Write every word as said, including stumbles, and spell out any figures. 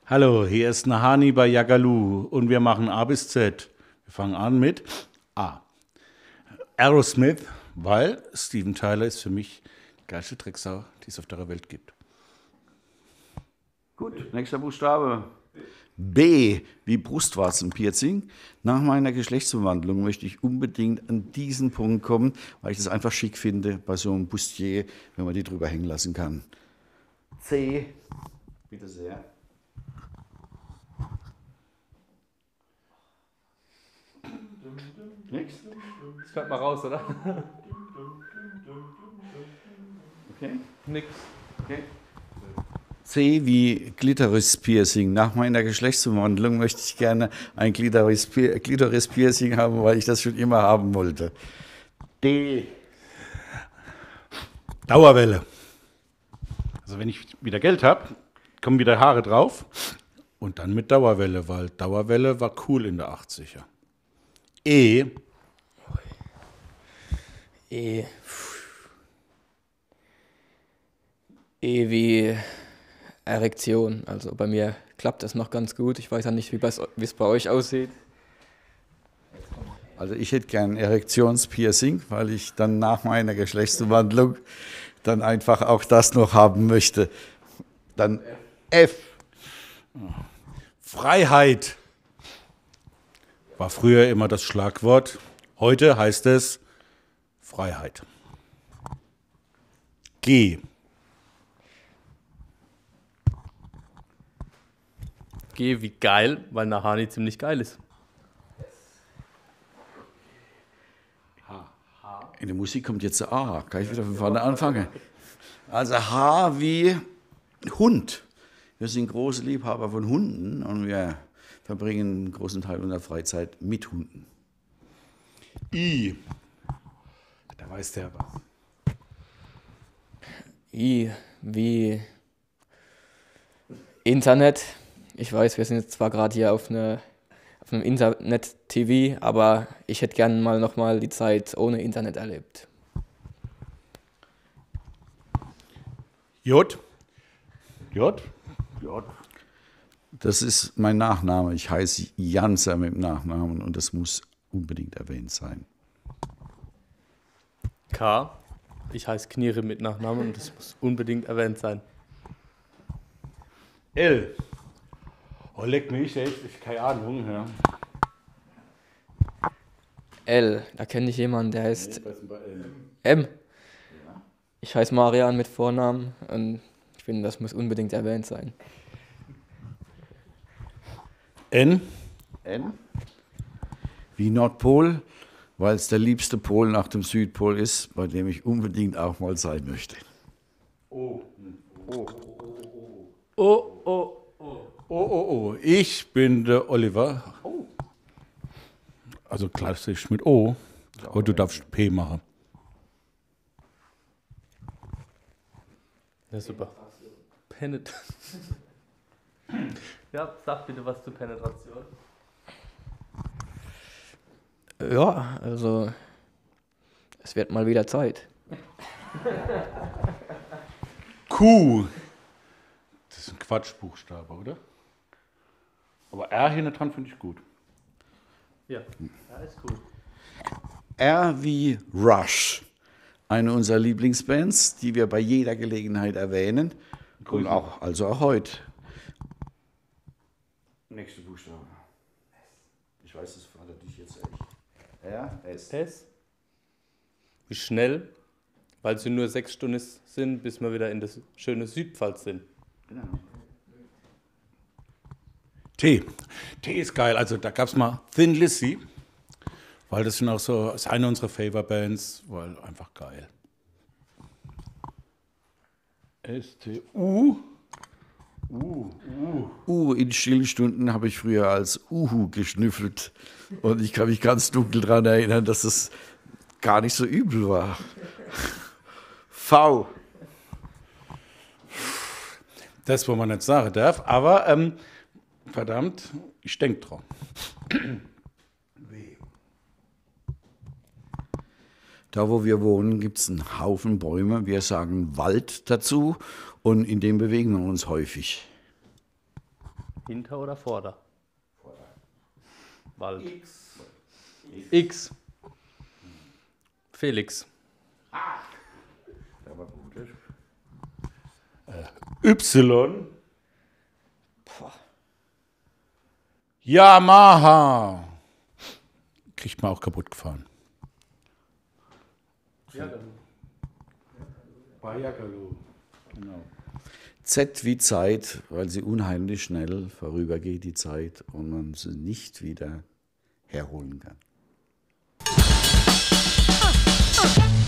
Hallo, hier ist Nahani bei Yagalu und wir machen A bis Z. Wir fangen an mit A. Aerosmith, weil Steven Tyler ist für mich die geilste Drecksau, die es auf der Welt gibt. Gut, nächster Buchstabe. B wie Brustwarzenpiercing. Nach meiner Geschlechtsumwandlung möchte ich unbedingt an diesen Punkt kommen, weil ich das einfach schick finde bei so einem Bustier, wenn man die drüber hängen lassen kann. C. Bitte sehr. Nix? Das fällt mal raus, oder? Okay. Nix. Okay. C wie Glitoris-Piercing. Nach meiner Geschlechtsumwandlung möchte ich gerne ein Glitoris-Piercing haben, weil ich das schon immer haben wollte. D. Dauerwelle. Also wenn ich wieder Geld habe, kommen wieder Haare drauf und dann mit Dauerwelle, weil Dauerwelle war cool in der achtziger. E. E. E wie Erektion. Also bei mir klappt das noch ganz gut. Ich weiß ja nicht, wie es bei euch aussieht. Also ich hätte gern Erektionspiercing, weil ich dann nach meiner Geschlechtsumwandlung dann einfach auch das noch haben möchte. Dann F. Freiheit war früher immer das Schlagwort. Heute heißt es Freiheit. G. G wie geil, weil Nahani ziemlich geil ist. In der Musik kommt jetzt A. Kann ich wieder von vorne anfangen? Also H wie Hund. Wir sind große Liebhaber von Hunden und wir verbringen einen großen Teil unserer Freizeit mit Hunden. I. Da weiß der was. I wie Internet. Ich weiß, wir sind jetzt zwar gerade hier auf, eine, auf einem Internet-T V, aber ich hätte gerne mal nochmal die Zeit ohne Internet erlebt. J. J. J. Das ist mein Nachname. Ich heiße Janser mit dem Nachnamen und das muss unbedingt erwähnt sein. K. Ich heiße Kniere mit Nachnamen und das muss unbedingt erwähnt sein. L. Oh, leck mich, ey. Ich keine Ahnung. Ja. L. Da kenne ich jemanden, der heißt M. Ich heiße Marian mit Vornamen und ich finde, das muss unbedingt erwähnt sein. N. N. Wie Nordpol, weil es der liebste Pol nach dem Südpol ist, bei dem ich unbedingt auch mal sein möchte. O. O. O. O. Oh, oh, oh, ich bin der Oliver. Oh. Also klassisch mit O, aber du darfst P machen. Ja, super. Penetration. Ja, sag bitte was zu Penetration. Ja, also es wird mal wieder Zeit. Q. Das ist ein Quatschbuchstabe, oder? Aber R hinten dran finde ich gut. Ja, ja, ist cool. R wie Rush. Eine unserer Lieblingsbands, die wir bei jeder Gelegenheit erwähnen. Und auch, also auch heute. Nächste Buchstabe. Ich weiß, das fordert dich jetzt echt. R, S. S. Wie schnell, weil es nur sechs Stunden sind, bis wir wieder in das schöne Südpfalz sind. Genau. T. T ist geil. Also da gab es mal Thin Lizzy, weil das sind auch so, ist eine unserer Favor-Bands, weil einfach geil. S, T, U. U, U. U in Stillstunden habe ich früher als Uhu geschnüffelt. Und ich kann mich ganz dunkel daran erinnern, dass es gar nicht so übel war. V. Das, wo man nicht sagen darf, aber ähm, verdammt, ich denke dran. Da, wo wir wohnen, gibt es einen Haufen Bäume. Wir sagen Wald dazu und in dem bewegen wir uns häufig. Hinter oder vorder? Vorder. Wald. X. X. Felix. Der war gut. Y. Yamaha. Kriegt man auch kaputt gefahren. Bayagalu. Genau. Z wie Zeit, weil sie unheimlich schnell vorübergeht, die Zeit, und man sie nicht wieder herholen kann.